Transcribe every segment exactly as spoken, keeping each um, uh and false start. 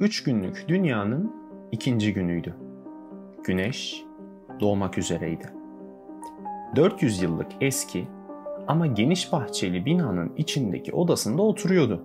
Üç günlük dünyanın ikinci günüydü. Güneş doğmak üzereydi. dört yüz yıllık eski ama geniş bahçeli binanın içindeki odasında oturuyordu.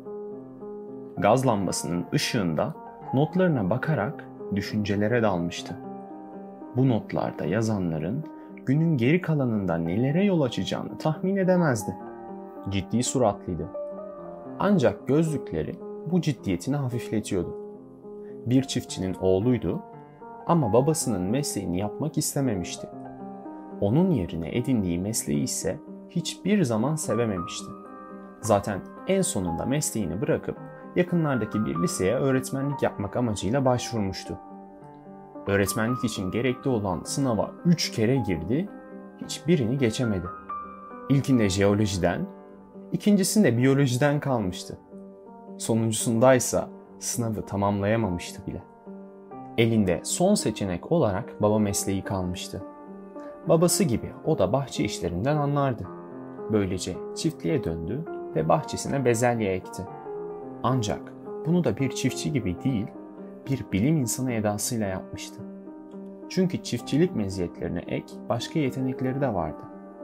Gaz lambasının ışığında notlarına bakarak düşüncelere dalmıştı. Bu notlarda yazanların günün geri kalanında nelere yol açacağını tahmin edemezdi. Ciddi suratlıydı. Ancak gözlükleri bu ciddiyetini hafifletiyordu. Bir çiftçinin oğluydu ama babasının mesleğini yapmak istememişti. Onun yerine edindiği mesleği ise hiçbir zaman sevememişti. Zaten en sonunda mesleğini bırakıp yakınlardaki bir liseye öğretmenlik yapmak amacıyla başvurmuştu. Öğretmenlik için gerekli olan sınava üç kere girdi, hiçbirini geçemedi. İlkinde jeolojiden, ikincisinde biyolojiden kalmıştı. Sonuncusundaysa sınavı tamamlayamamıştı bile. Elinde son seçenek olarak baba mesleği kalmıştı. Babası gibi o da bahçe işlerinden anlardı. Böylece çiftliğe döndü ve bahçesine bezelye ekti. Ancak bunu da bir çiftçi gibi değil, bir bilim insanı edasıyla yapmıştı. Çünkü çiftçilik meziyetlerine ek başka yetenekleri de vardı.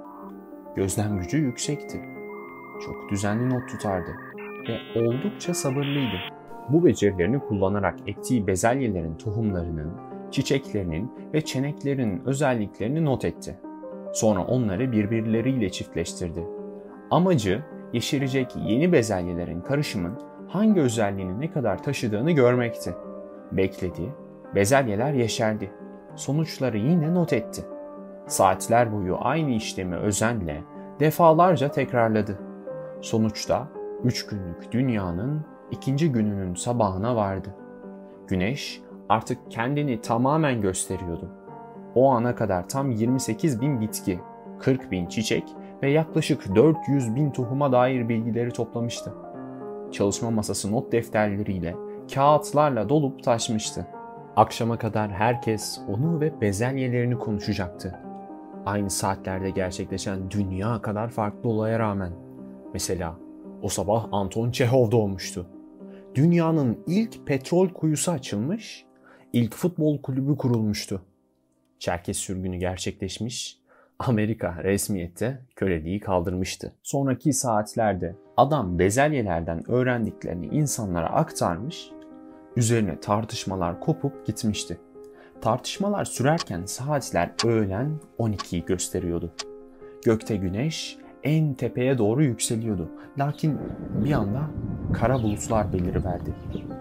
Gözlem gücü yüksekti. Çok düzenli not tutardı ve oldukça sabırlıydı. Bu becerilerini kullanarak ektiği bezelyelerin tohumlarının, çiçeklerinin ve çeneklerinin özelliklerini not etti. Sonra onları birbirleriyle çiftleştirdi. Amacı yeşerecek yeni bezelyelerin karışımın hangi özelliğini ne kadar taşıdığını görmekti. Bekledi, bezelyeler yeşerdi. Sonuçları yine not etti. Saatler boyu aynı işlemi özenle defalarca tekrarladı. Sonuçta üç günlük dünyanın ikinci gününün sabahına vardı. Güneş artık kendini tamamen gösteriyordu. O ana kadar tam yirmi sekiz bin bitki, kırk bin çiçek ve yaklaşık dört yüz bin tohuma dair bilgileri toplamıştı. Çalışma masası not defterleriyle, kağıtlarla dolup taşmıştı. Akşama kadar herkes onu ve bezelyelerini konuşacaktı. Aynı saatlerde gerçekleşen dünya kadar farklı olaya rağmen. Mesela o sabah Anton Çehov doğmuştu. Dünyanın ilk petrol kuyusu açılmış, ilk futbol kulübü kurulmuştu. Çerkez sürgünü gerçekleşmiş, Amerika resmiyette köleliği kaldırmıştı. Sonraki saatlerde adam bezelyelerden öğrendiklerini insanlara aktarmış, üzerine tartışmalar kopup gitmişti. Tartışmalar sürerken saatler öğlen on ikiyi gösteriyordu. Gökte güneş en tepeye doğru yükseliyordu. Lakin bir anda kara bulutlar beliriverdi.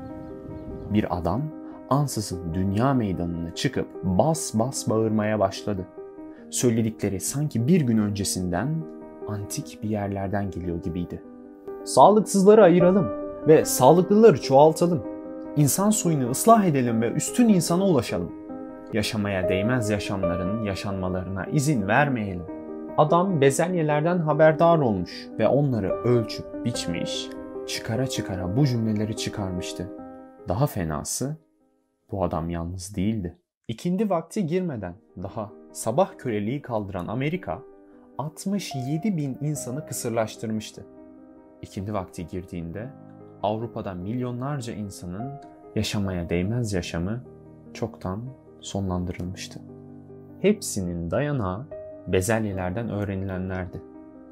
Bir adam ansızın dünya meydanına çıkıp bas bas bağırmaya başladı. Söyledikleri sanki bir gün öncesinden antik bir yerlerden geliyor gibiydi. Sağlıksızları ayıralım ve sağlıklıları çoğaltalım. İnsan soyunu ıslah edelim ve üstün insana ulaşalım. Yaşamaya değmez yaşamların yaşanmalarına izin vermeyelim. Adam bezelyelerden haberdar olmuş ve onları ölçüp biçmiş, çıkara çıkara bu cümleleri çıkarmıştı. Daha fenası, bu adam yalnız değildi. İkindi vakti girmeden daha sabah köleliği kaldıran Amerika, altmış yedi bin insanı kısırlaştırmıştı. İkindi vakti girdiğinde Avrupa'da milyonlarca insanın yaşamaya değmez yaşamı çoktan sonlandırılmıştı. Hepsinin dayanağı bezelyelerden öğrenilenlerdi.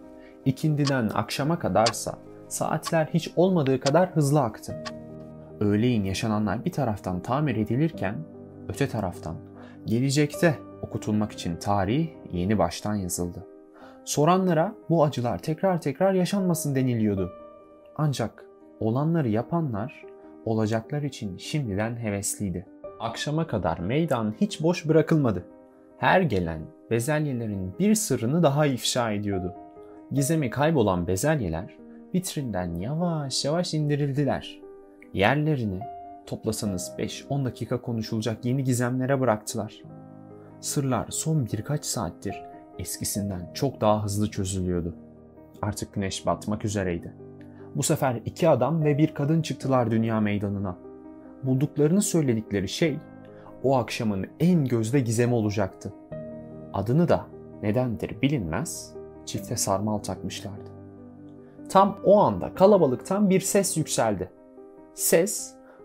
İkindiden akşama kadarsa saatler hiç olmadığı kadar hızlı aktı. Öğleyin yaşananlar bir taraftan tamir edilirken öte taraftan gelecekte okutulmak için tarih yeni baştan yazıldı. Soranlara bu acılar tekrar tekrar yaşanmasın deniliyordu. Ancak olanları yapanlar olacaklar için şimdiden hevesliydi. Akşama kadar meydan hiç boş bırakılmadı. Her gelen bezelyelerin bir sırrını daha ifşa ediyordu. Gizemi kaybolan bezelyeler vitrinden yavaş yavaş indirildiler. Yerlerini toplasanız beş on dakika konuşulacak yeni gizemlere bıraktılar. Sırlar son birkaç saattir eskisinden çok daha hızlı çözülüyordu. Artık güneş batmak üzereydi. Bu sefer iki adam ve bir kadın çıktılar dünya meydanına. Bulduklarını söyledikleri şey o akşamın en gözde gizemi olacaktı. Adını da nedendir bilinmez çifte sarmal takmışlardı. Tam o anda kalabalıktan bir ses yükseldi. Ses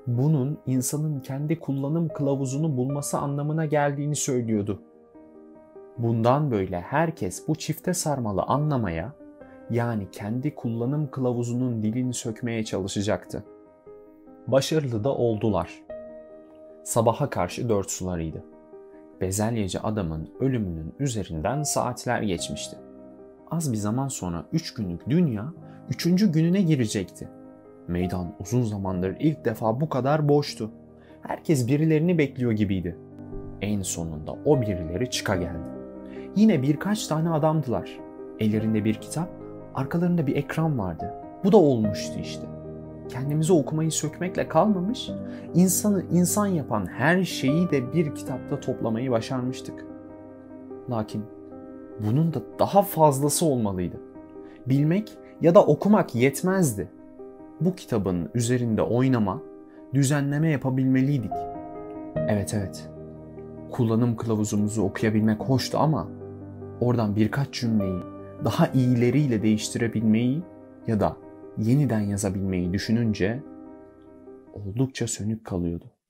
bunun insanın kendi kullanım kılavuzunu bulması anlamına geldiğini söylüyordu. Bundan böyle herkes bu çifte sarmalı anlamaya, yani kendi kullanım kılavuzunun dilini sökmeye çalışacaktı. Başarılı da oldular. Sabaha karşı dört sularıydı. Bezelyeci adamın ölümünün üzerinden saatler geçmişti. Az bir zaman sonra üç günlük dünya üçüncü gününe girecekti. Meydan uzun zamandır ilk defa bu kadar boştu. Herkes birilerini bekliyor gibiydi. En sonunda o birileri çıka geldi. Yine birkaç tane adamdılar. Ellerinde bir kitap, arkalarında bir ekran vardı. Bu da olmuştu işte. Kendimize okumayı sökmekle kalmamış, insanı insan yapan her şeyi de bir kitapta toplamayı başarmıştık. Lakin bunun da daha fazlası olmalıydı. Bilmek ya da okumak yetmezdi. Bu kitabın üzerinde oynama, düzenleme yapabilmeliydik. Evet evet, kullanım kılavuzumuzu okuyabilmek hoştu ama oradan birkaç cümleyi daha iyileriyle değiştirebilmeyi ya da yeniden yazabilmeyi düşününce oldukça sönük kalıyordu.